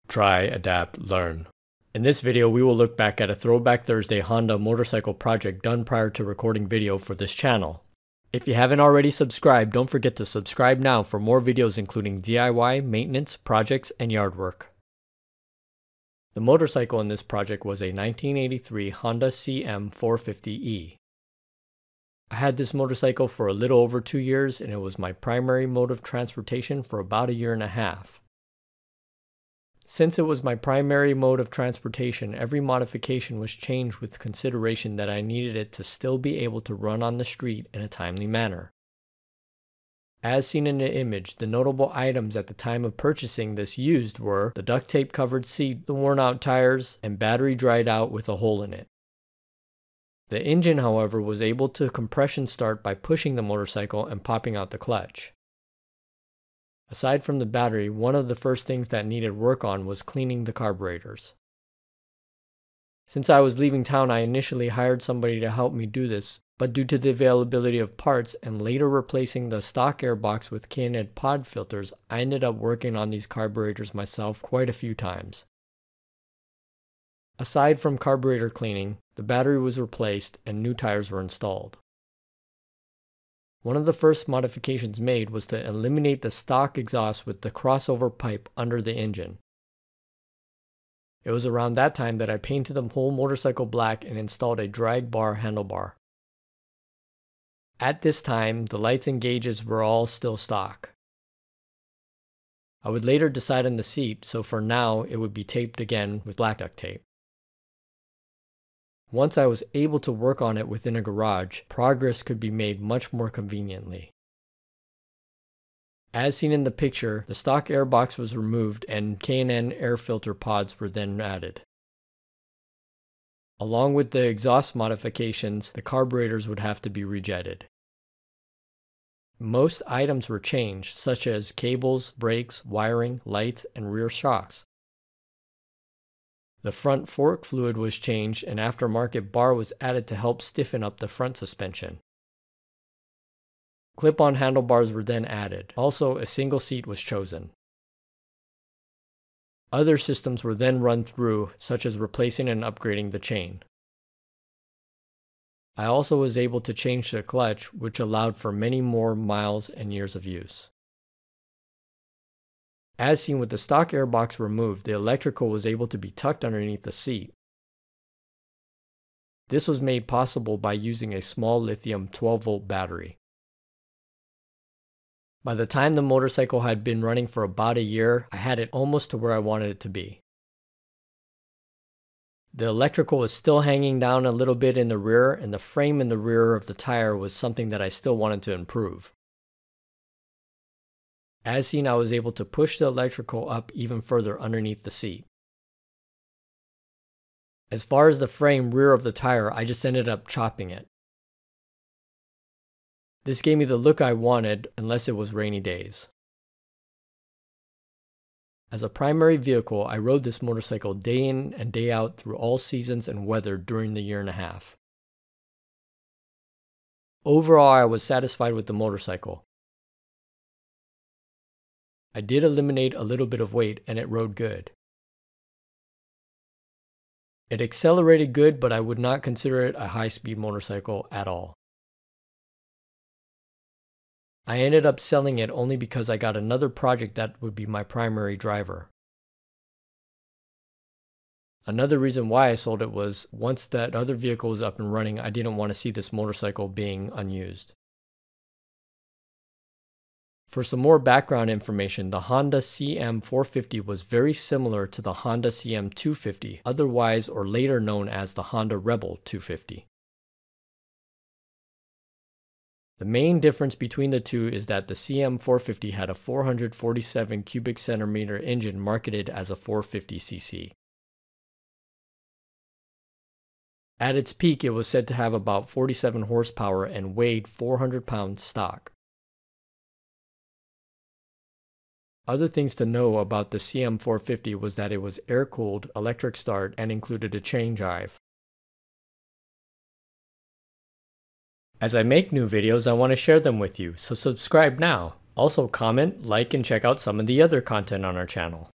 Try, adapt, learn. In this video, we will look back at a Throwback Thursday Honda motorcycle project done prior to recording video for this channel. If you haven't already subscribed, don't forget to subscribe now for more videos including DIY, maintenance, projects, and yard work. The motorcycle in this project was a 1983 Honda CM450E. I had this motorcycle for a little over 2 years, and it was my primary mode of transportation for about a year and a half. Since it was my primary mode of transportation, every modification was changed with consideration that I needed it to still be able to run on the street in a timely manner. As seen in the image, the notable items at the time of purchasing this used were the duct tape covered seat, the worn out tires, and battery dried out with a hole in it. The engine, however, was able to compression start by pushing the motorcycle and popping out the clutch. Aside from the battery, one of the first things that needed work on was cleaning the carburetors. Since I was leaving town, I initially hired somebody to help me do this, but due to the availability of parts and later replacing the stock airbox with K&N pod filters, I ended up working on these carburetors myself quite a few times. Aside from carburetor cleaning, the battery was replaced and new tires were installed. One of the first modifications made was to eliminate the stock exhaust with the crossover pipe under the engine. It was around that time that I painted the whole motorcycle black and installed a drag bar handlebar. At this time, the lights and gauges were all still stock. I would later decide on the seat, so for now it would be taped again with black duct tape. Once I was able to work on it within a garage, progress could be made much more conveniently. As seen in the picture, the stock airbox was removed and K&N air filter pods were then added. Along with the exhaust modifications, the carburetors would have to be rejetted. Most items were changed, such as cables, brakes, wiring, lights, and rear shocks. The front fork fluid was changed and aftermarket bar was added to help stiffen up the front suspension. Clip-on handlebars were then added. Also, a single seat was chosen. Other systems were then run through, such as replacing and upgrading the chain. I also was able to change the clutch, which allowed for many more miles and years of use. As seen with the stock airbox removed, the electrical was able to be tucked underneath the seat. This was made possible by using a small lithium 12-volt battery. By the time the motorcycle had been running for about a year, I had it almost to where I wanted it to be. The electrical was still hanging down a little bit in the rear, and the frame in the rear of the tire was something that I still wanted to improve. As seen, I was able to push the electrical up even further underneath the seat. As far as the frame rear of the tire, I just ended up chopping it. This gave me the look I wanted, unless it was rainy days. As a primary vehicle, I rode this motorcycle day in and day out through all seasons and weather during the year and a half. Overall, I was satisfied with the motorcycle. I did eliminate a little bit of weight and it rode good. It accelerated good, but I would not consider it a high-speed motorcycle at all. I ended up selling it only because I got another project that would be my primary driver. Another reason why I sold it was once that other vehicle was up and running, I didn't want to see this motorcycle being unused. For some more background information, the Honda CM450 was very similar to the Honda CM250, otherwise or later known as the Honda Rebel 250. The main difference between the two is that the CM450 had a 447 cubic centimeter engine marketed as a 450cc. At its peak, it was said to have about 47 horsepower and weighed 400 pounds stock. Other things to know about the CM450 was that it was air-cooled, electric start, and included a chain drive. As I make new videos, I want to share them with you, so subscribe now. Also comment, like, and check out some of the other content on our channel.